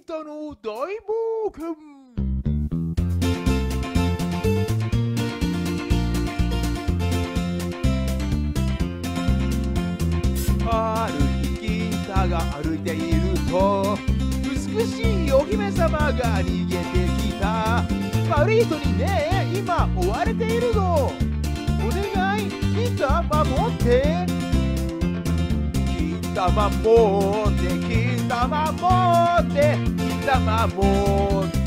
タの大冒険。ある日金太が歩いていると美しいお姫様が逃げてきた。悪い人にね、今追われているぞ。お願い金太守って。金太守って金太守って金太守って。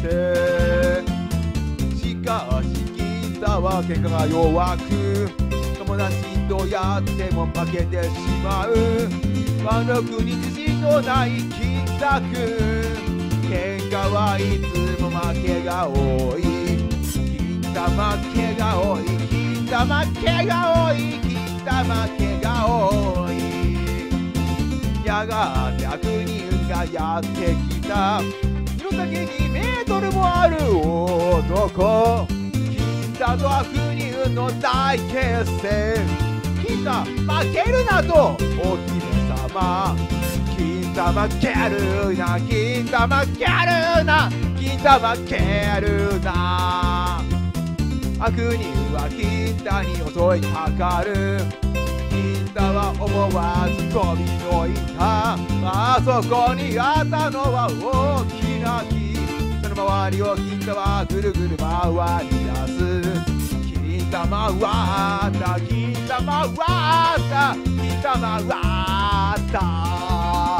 しかし金太は喧嘩が弱く友達とやっても負けてしまう。ワノ国自信のない金太くん。喧嘩はいつも負けが多い。金太負けが多い。金太負けが多い。金太負けが多い。やがて悪人がやってきた。身の丈2メートルもある男。金太と悪人の大決戦。金太負けるなとお姫様。金太負けるな。金太負けるな。金太負けるな。悪人は金太に襲いかかる。金太は思わず飛びのいた。あそこにあったのは大きな木。その周りを金太はぐるぐる回り出す。金太回った金太回った金太回った。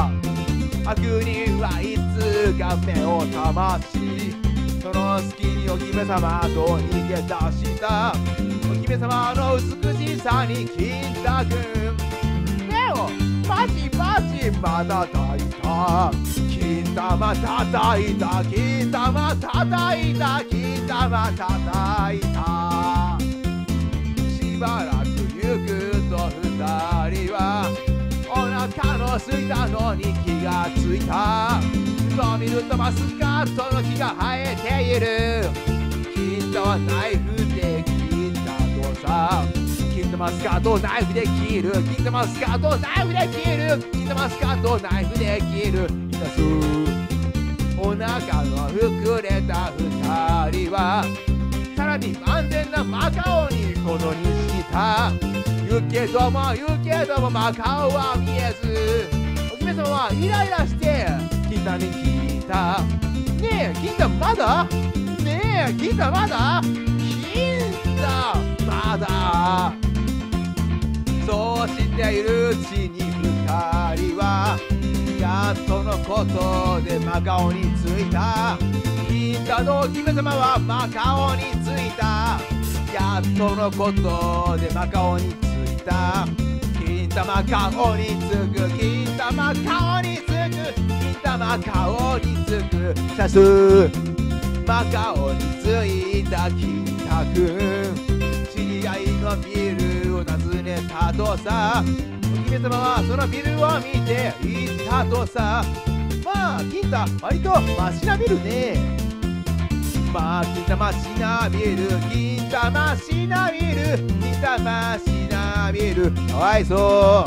悪人はいつか目を覚まし、その隙にお姫様と逃げ出した。お姫様の美しさに金太くん目をパチパチまたたいた。金太またたいた。金太またたいた。金太またたいた。しばらく行くと二人はお腹の空いたのに気がついた。そう見るとマスカットの木が生えている。金太はナイフで切ったとさ。金太マスカットをナイフで切る。金太マスカットをナイフで切る。金太マスカットをナイフで切る。いたすお腹の膨れた二人はさらに万全なマカオにことにした。言うけどもマカオは見えず、お姫様はイライラして金太に聞いた。ねえ金太まだ？ねえ金太まだ？金太まだ。そうしているうちに二人はやっとのことでマカオに着いた。金太のお姫様はマカオに着いた。やっとのことでマカオに着いた。金太マカオに着く。金太マカオに着く。金太マカオに着く。さすマカオに着いた金太くん。知り合いのビルを訪ねたとさ。お姫様はそのビルを見て言ったとさ。まあ金太割とマシなビルね。まあ金太マシなビル。金太マシなビル。金太マシなビル。かわいそう。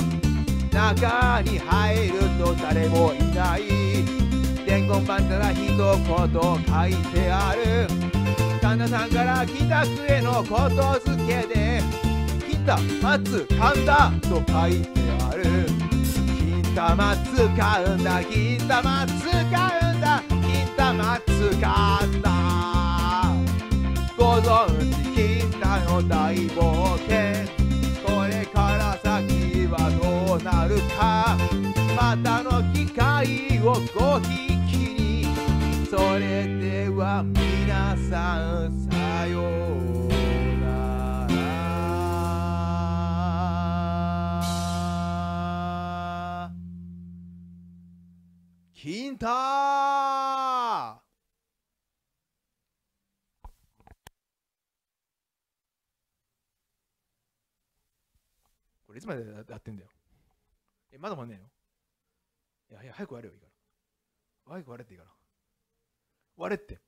中に入ると誰もいない。伝言板から一言書いてある。神田さんから金太くへのことづけで金太待つ神田と書いてある。金太待つ神田。金太待つ神田。金太待つ神田。ご存知金太の大冒険。これから先はどうなるか。またの機会をごひいきに。それでは皆さんさようなら。金太。これいつまでやってんだよ。まだ終わんねえの？いや早く終われよいいから。早く終われっていいから。終われって。